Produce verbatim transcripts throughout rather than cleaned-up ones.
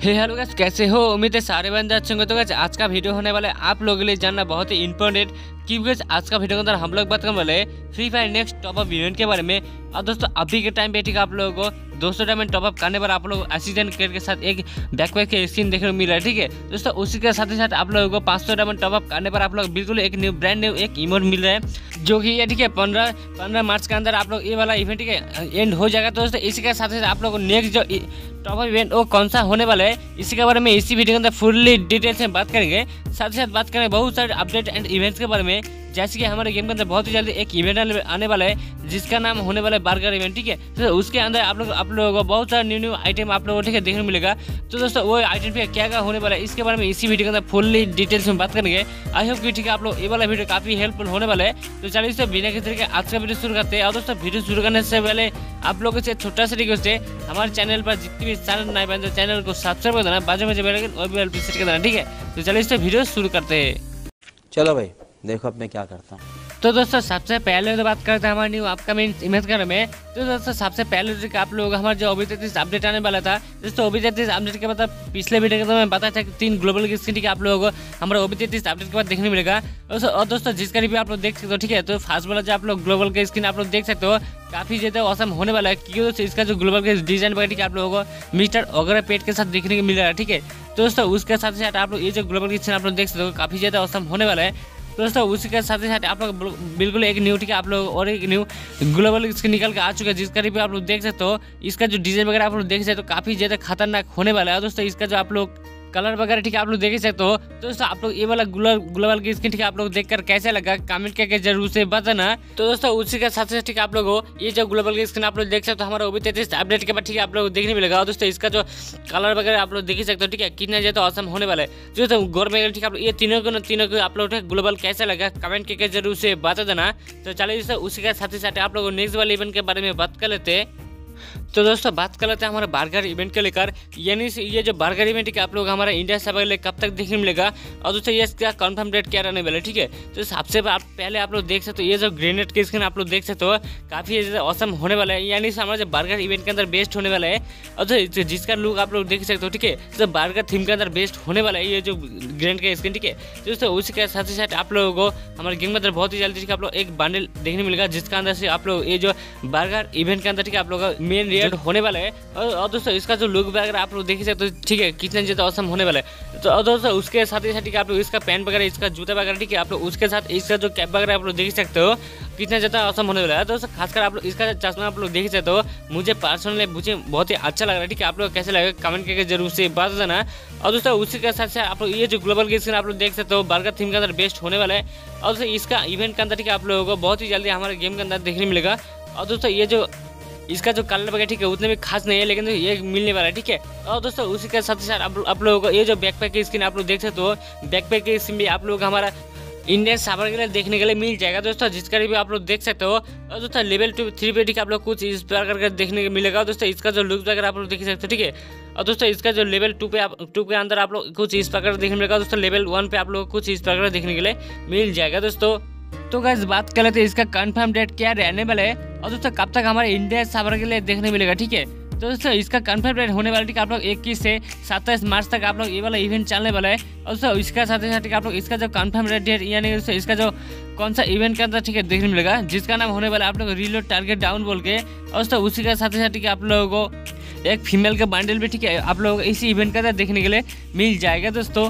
हे hello guys, कैसे हो? उम्मीद है सारे बंदे अच्छे होंगे। तो गाइस आज का वीडियो होने वाला है आप लोगों के लिए जानना बहुत ही इंपॉर्टेंट, क्योंकि गाइस आज का वीडियो के अंदर हम लोग बात करने वाले Free Fire next top up event के बारे में। और दोस्तों अभी के टाइम पे ठीक है आप लोगों को दो सौ डायमंड टॉप अप करने पर आप लोग ऑक्सीजन केयर के साथ एक बैकपैक के स्किन देखने को मिल रहा है। ठीक है दोस्तों, उसी के साथ ही साथ आप लोगों को पाँच सौ डायमंड टॉप अप करने पर आप लोग बिल्कुल एक न्यू ब्रांड न्यू एक इमोट मिल रहा है, जो कि ये ठीक है पंद्रह पंद्रह मार्च के अंदर आप लोग ये वाला इवेंट के एंड हो जाएगा। तो दोस्तों इसी के साथ ही साथ आप लोग को नेक्स्ट जो टॉप अप इवेंट वो कौन सा होने वाला है, इसी के बारे में इसी वीडियो के अंदर फुल्ली डिटेल्स में बात करेंगे। साथ ही साथ बात करेंगे बहुत सारे अपडेट एंड इवेंट्स के बारे में, जैसे कि हमारे गेम के अंदर बहुत ही जल्दी एक इवेंट आने वाला है जिसका नाम होने वाला है बर्गर इवेंट। ठीक है तो उसके अंदर आप लोग आप लोगों को बहुत सारा न्यू न्यू आइटम आप लोगों को ठीक है देखने को मिलेगा। तो दोस्तों वो आइटम पे क्या क्या होने वाला है इसके बारे में इसी वीडियो के अंदर फुल्ली डिटेल्स में बात करेंगे। आई होप कि ठीक है आप लोग ये वाला वीडियो काफी हेल्पफुल होने वाला है। तो चलिए इससे बिना किसी तरीके आज का वीडियो शुरू करते हैं। और दोस्तों वीडियो शुरू करने से पहले आप लोगों से छोटा सा रिक्वेस्ट है, हमारे चैनल पर जितनी भी चैनल नए बने तो चैनल को सब्सक्राइब कर देना, बाजू में जो बेल आइकन वो भी प्रेस कर देना। ठीक है तो चलिए इससे वीडियो शुरू करते हैं। चलो भाई देखो अब मैं क्या करता हूँ। तो दोस्तों सबसे पहले तो बात करते हैं हमारे न्यू अपकमिंग इवेंट के बारे में। तो दोस्तों सबसे पहले तो आप लोग हमारा जो ओबी तैंतीस अपडेट आने वाला था, दोस्तों ओबी तैंतीस अपडेट के बाद पिछले वीडियो के तो मैं बताया था कि तीन ग्लोबल की स्किन आप लोगों को हमारा ओबी तैंतीस अपडेट के बाद देखने मिलेगा। और दोस्तों जिसका रिव्यू आप लोग देख सकते हो। ठीक है तो फास्ट वाला जो आप लोग ग्लोबल की स्किन आप लोग देख सकते हो काफी ज्यादा औसम होने वाला है, क्योंकि इसका जो ग्लोबल के डिजाइन वगैरह ठीक है आप लोगों को मिस्टर वगैरह पेट के साथ देखने को मिल रहा है। ठीक है दोस्तों उसके साथ साथ आप लोग ये जो ग्लोबल की स्किन आप लोग देख सकते हो काफी ज्यादा औसम होने वाला है। दोस्तों उसी के साथ ही साथ आप लोग बिल्कुल एक न्यू ठीक है आप लोग और एक न्यू ग्लोबल स्किन निकल के आ चुका है, जिसका रिव्यू आप लोग देख सकते हो। इसका जो डिजाइन वगैरह आप लोग देख सकते हो काफी ज्यादा खतरनाक होने वाला है। दोस्तों इसका जो आप लोग कलर वगैरह ठीक है आप लोग देख सकते हो। तो दोस्तों आप लोग ये वाला ग्लोबल की स्किन ठीक है आप लोग देखकर कैसा लगा कमेंट करके जरूर से बताना। तो दोस्तों उसी के साथ साथ ठीक है आप लोगों को ये जो ग्लोबल की स्किन आप लोग देख सकते हो हमारा ओबी तैंतीस अपडेट के बाद ठीक है आप लोग देखने मिलेगा। और दोस्तों इसका जो कलर वगैरह आप लोग देख सकते हो ठीक है कितना ज्यादा औसम होने वाला है। जो तो गौर में ठीक है ये तीनों को तीनों को आप लोग ग्लोबल कैसा लगा कमेंट करके जरूर से बता देना। तो चलिए दोस्तों उसी के साथ ही साथ आप लोग नेक्स्ट वाले इवेंट के बारे में बात कर लेते हैं। तो दोस्तों बात कर लेते हैं हमारे बर्गर इवेंट के लेकर, यानी ये जो बर्गर इवेंट है आप लोग हमारा इंडिया सर्वर के लिए कब तक देखने मिलेगा और दोस्तों ये क्या कंफर्म डेट क्या रहने वाला है। ठीक है तो सबसे पहले आप लोग देख सकते हो ये जो ग्रेनेड की स्किन आप लोग देख सकते हो काफी ज्यादा औसम होने वाला है, यानी हमारा जो बर्गर इवेंट के अंदर बेस्ट होने वाला है। और तो जिसका लुक आप लोग देख सकते हो ठीक है तो बर्गर थीम के अंदर बेस्ट होने वाला है ये जो ग्रेनेड का स्किन। ठीक है दोस्तों उसी के साथ ही साथ आप लोगों को हमारे गेम के अंदर बहुत ही जल्दी आप लोग एक बंडल देखने मिलेगा, जिसका अंदर से आप लोग ये जो बर्गर इवेंट के अंदर ठीक है आप लोग मेन रियल होने वाला है। और दोस्तों इसका जो लुक वगैरह आप लोग देख सकते हो ठीक है कितना ज्यादा औसम होने वाला है। तो और दोस्तों उसके साथ ही साथ आप लोग इसका पैंट वगैरह इसका जूता वगैरह ठीक है आप लोग उसके साथ इसका जो कैप वगैरह आप लोग देख सकते हो कितना ज्यादा औसम होने वाला है। दोस्तों खासकर आप लोग इसका चश्मा आप लोग देख सकते हो मुझे पर्सनली मुझे बहुत ही अच्छा लग रहा है। ठीक है आप लोग कैसे लगे कमेंट करके जरूर से बता देना। और दोस्तों उसी के साथ साथ आप लोग ये जो ग्लोबल की स्किन आप लोग देख सकते हो बर्गर थीम के अंदर बेस्ट होने वाला है। और दोस्तों इसका इवेंट के अंदर ठीक है आप लोगों को बहुत ही जल्दी हमारे गेम के अंदर देखने मिलेगा। और दोस्तों ये जो इसका जो कलर वगैरह ठीक है उतने भी खास नहीं है, लेकिन ये मिलने वाला है। ठीक है और दोस्तों उसी के साथ ही साथ आप, आप लोगों को ये जो बैकपैक की स्किन आप लोग देख सकते हो बैकपैक की स्किन भी आप लोग हमारा इंडियन सर्वर के लिए देखने के लिए मिल जाएगा दोस्तों, जिसका भी आप लोग देख सकते हो। और दोस्तों लेवल टू थ्री पे ठीक आप लोग कुछ इस प्रकार का देखने को मिलेगा। दोस्तों इसका जो लुक वगैरह आप लोग देख सकते हो। ठीक है और दोस्तों इसका जो लेवल टू पे आप टू के अंदर आप लोग कुछ इस प्रकार देखने मिलेगा। दोस्तों लेवल वन पे आप लोग कुछ इस प्रकार देखने के लिए मिल जाएगा दोस्तों। तो गाइस बात कर लेते हैं इसका कंफर्म डेट क्या रहने वाला है और दोस्तों कब तक हमारे इंडिया सर्वर के लिए देखने मिलेगा। ठीक है तो दोस्तों इसका कंफर्म डेट होने वाला ठीक है आप लोग इक्कीस से सत्ताईस मार्च तक आप लोग ये वाला इवेंट चलने वाला है। और दोस्तों इसका साथ ही साथ आप लोग इसका जो कंफर्म डेट यानी दोस्तों इसका जो कौन सा इवेंट के अंदर ठीक है देखने मिलेगा, जिसका नाम होने वाला है आप लोग रीलोड टारगेट डाउन बोल के। और दोस्तों उसी के साथ ही साथ ठीक है आप लोगों को एक फीमेल का बंडल भी ठीक है आप लोगों को इसी इवेंट के अंदर देखने के लिए मिल जाएगा दोस्तों।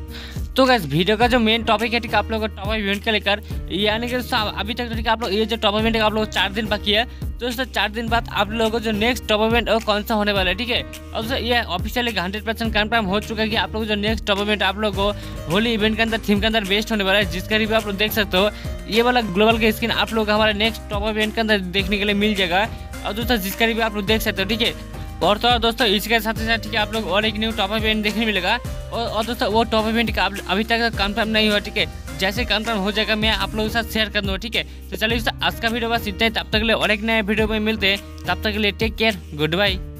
तो गाइस वीडियो का जो मेन टॉपिक है ठीक है आप लोगों को टॉप इवेंट का लेकर, यानी कि अभी तक ठीक है आप लोग ये जो टॉप इवेंट है आप लोग चार दिन बाकी है। तो दोस्तों चार दिन बाद आप लोगों को जो नेक्स्ट टॉप इवेंट है कौन सा होने वाला है। ठीक है और दोस्तों ये ऑफिशियली हंड्रेड परसेंट कन्फर्म हो चुका है कि आप लोग जो नेक्स्ट टॉप इवेंट आप लोग को होली इवेंट के अंदर थीम के अंदर बेस्ट होने वाला है, जिसका रिव्यू आप लोग देख सकते हो। ये वाला ग्लोबल की स्किन आप लोग हमारे नेक्स्ट टॉप इवेंट के अंदर देखने के लिए मिल जाएगा। और दोस्तों जिसका रिव्यू आप लोग देख सकते हो। ठीक है और तो और दोस्तों इसके साथ ही साथ ठीक है आप लोग और एक न्यू टॉप इवेंट देखने मिलेगा। और, और दोस्तों वो टॉप इवेंट का अभी तक कंफर्म नहीं हुआ। ठीक है जैसे कंफर्म हो जाएगा मैं आप लोगों के साथ शेयर कर दूँगा। ठीक है तो चलिए आज का वीडियो बस इतना ही, तब तक के लिए और एक नए वीडियो में मिलते हैं, तब तक के लिए टेक केयर, गुड बाय।